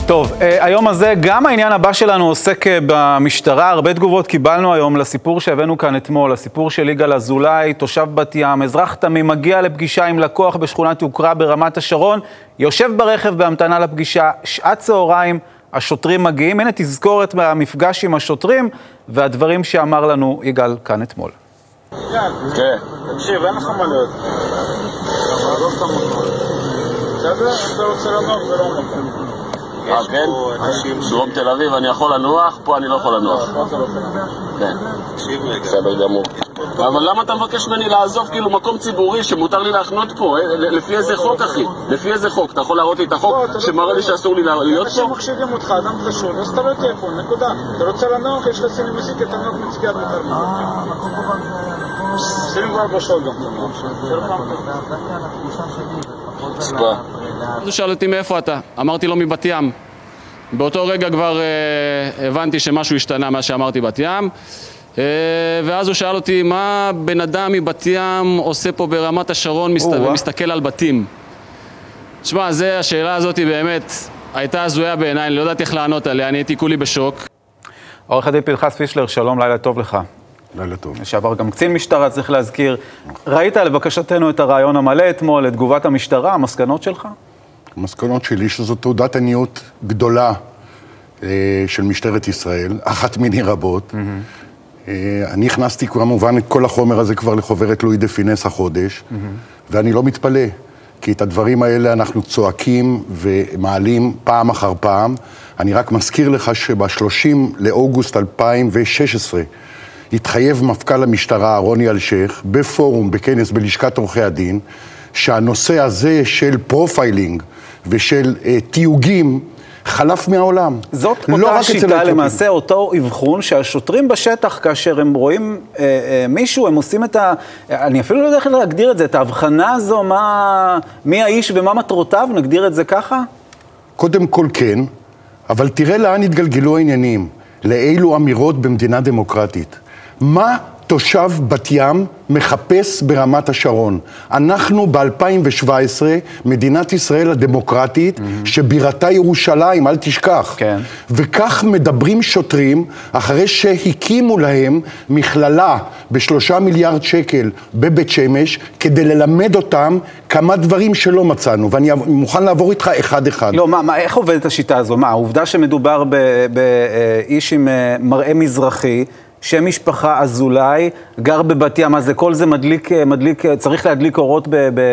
טוב, היום הזה גם העניין הבא שלנו עוסק במשטרה. הרבה תגובות קיבלנו היום לסיפור שהבאנו כאן אתמול, הסיפור של יגאל אזולאי, תושב בת ים, אזרח תמים, מגיע לפגישה עם לקוח בשכונת יוקרה ברמת השרון, יושב ברכב בהמתנה לפגישה, שעת צהריים, השוטרים מגיעים. הנה תזכורת מהמפגש עם השוטרים והדברים שאמר לנו יגאל כאן אתמול. כן, תקשיב, אין לך מה להיות. לא סתם אותו. בסדר? אתה רוצה לנוח, זה לא נוח. כן? דרום תל אביב אני יכול לנוח, פה אני לא יכול לנוח. כן. בסדר גמור. אבל למה אתה מבקש ממני לעזוב כאילו מקום ציבורי שמותר לי להחנות פה? לפי איזה חוק, אחי? לפי איזה חוק? אתה יכול להראות לי את החוק שמראה לי שאסור לי להיות פה? אנשים מחשידים אותך, אדם חשוב, אז אתה לא תהיה פה, נקודה. אתה רוצה לנוח, יש לך סיני מסיק, אתה נוח מצביעת מתרמית. 24 שעות גם ספה. הוא שאל אותי מאיפה אתה? אמרתי לו מבת ים. באותו רגע כבר הבנתי שמשהו השתנה מה שאמרתי בת ים. ואז הוא שאל אותי מה בן אדם מבת ים עושה פה ברמת השרון ומסתכל על בתים. תשמע, השאלה הזאת באמת הייתה הזויה בעיניי, אני לא יודעת איך לענות עליה, אני הייתי כולי בשוק. עורך הדין פנחס פישלר, שלום, לילה טוב לך. לילה טוב. לשעבר גם קצין משטרה, צריך להזכיר. ראית לבקשתנו את הרעיון המלא אתמול, את תגובת המשטרה, המסקנות שלך? המסקנות שלי שזו תעודת עניות גדולה של משטרת ישראל, אחת מיני רבות. אני הכנסתי כמובן את כל החומר הזה כבר לחוברת לואי דה פינס החודש, ואני לא מתפלא, כי את הדברים האלה אנחנו צועקים ומעלים פעם אחר פעם. אני רק מזכיר לך שב-30 לאוגוסט 2016, התחייב מפכ"ל המשטרה רוני אלשיך בפורום, בכנס בלשכת עורכי הדין, שהנושא הזה של פרופיילינג ושל תיוגים חלף מהעולם. זאת אותה שיטה למעשה, אותו אבחון שהשוטרים בשטח, כאשר הם רואים מישהו, הם עושים את אני אפילו לא יודע איך להגדיר את זה, את ההבחנה הזו, מי האיש ומה מטרותיו, נגדיר את זה ככה? קודם כל כן, אבל תראה לאן התגלגלו העניינים, לאילו אמירות במדינה דמוקרטית. מה תושב בת ים מחפש ברמת השרון? אנחנו ב-2017, מדינת ישראל הדמוקרטית, שבירתה ירושלים, אל תשכח. כן. וכך מדברים שוטרים, אחרי שהקימו להם מכללה ב3 מיליארד שקל בבית שמש, כדי ללמד אותם כמה דברים שלא מצאנו, ואני מוכן לעבור איתך אחד-אחד. לא, איך עובדת השיטה הזו? העובדה שמדובר באיש עם מראה מזרחי, שם משפחה אזולאי, גר בבת ים, אז כל זה מדליק, צריך להדליק אורות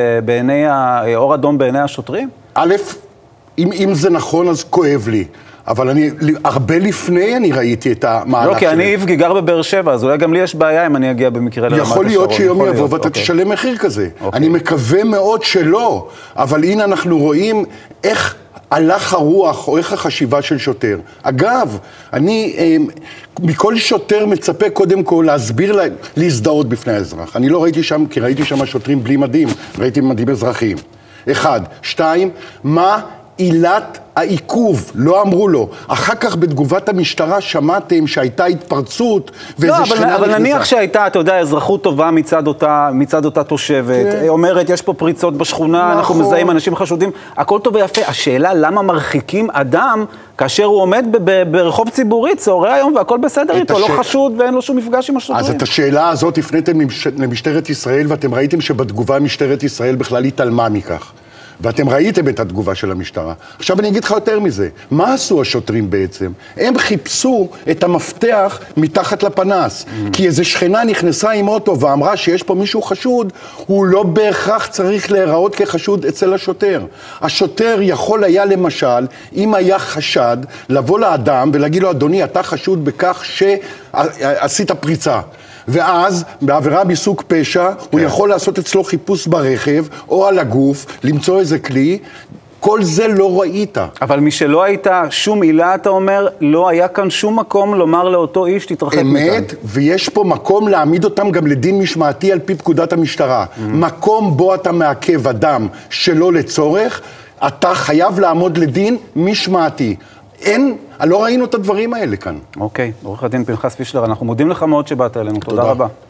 אור אדום בעיני השוטרים? א', אם זה נכון, אז כואב לי. אבל הרבה לפני אני ראיתי את המהלך שלי. לא, כי אני איבגי גר בבאר שבע, אז אולי גם לי יש בעיה אם אני אגיע במקרה לרמת השרון. יכול להיות שיום יבוא ואתה תשלם מחיר כזה. אני מקווה מאוד שלא, אבל הנה אנחנו רואים איך הלך הרוח או איך החשיבה של שוטר. אגב, אני מכל שוטר מצפה קודם כל להסביר, להזדהות בפני האזרח. אני לא ראיתי שם, כי ראיתי שם שוטרים בלי מדים, ראיתי מדים אזרחיים. 1. 2. מה עילת העיכוב? לא אמרו לו. אחר כך בתגובת המשטרה שמעתם שהייתה התפרצות ואיזה שכנה נכנסה. אבל נניח שהייתה, אתה יודע, אזרחות טובה מצד אותה תושבת, אומרת, יש פה פריצות בשכונה, אנחנו מזהים אנשים חשודים, הכל טוב ויפה. השאלה, למה מרחיקים אדם כאשר הוא עומד ברחוב ציבורי, צהרי היום, והכל בסדר איתו, לא חשוד ואין לו שום מפגש עם השוטרים. אז את השאלה הזאת הפניתם למשטרת ישראל, ואתם ראיתם שבתגובה משטרת ישראל בכלל התעלמה מכך. ואתם ראיתם את התגובה של המשטרה. עכשיו אני אגיד לך יותר מזה. מה עשו השוטרים בעצם? הם חיפשו את המפתח מתחת לפנס. כי איזו שכנה נכנסה עם אוטו ואמרה שיש פה מישהו חשוד, הוא לא בהכרח צריך להיראות כחשוד אצל השוטר. השוטר יכול היה למשל, אם היה חשד, לבוא לאדם ולהגיד לו, אדוני, אתה חשוד בכך שעשית פריצה. ואז, בעבירה מסוג פשע, הוא יכול לעשות אצלו חיפוש ברכב, או על הגוף, למצוא איזה כלי. כל זה לא ראית. אבל משלא הייתה שום עילה, אתה אומר, לא היה כאן שום מקום לומר לאותו איש, תתרחק מכאן. אמת, ויש פה מקום להעמיד אותם גם לדין משמעתי על פי פקודת המשטרה. מקום בו אתה מעכב אדם שלא לצורך, אתה חייב לעמוד לדין משמעתי. לא ראינו את הדברים האלה כאן. אוקיי, עורך הדין פנחס פישלר, אנחנו מודים לך מאוד שבאת אלינו. תודה רבה.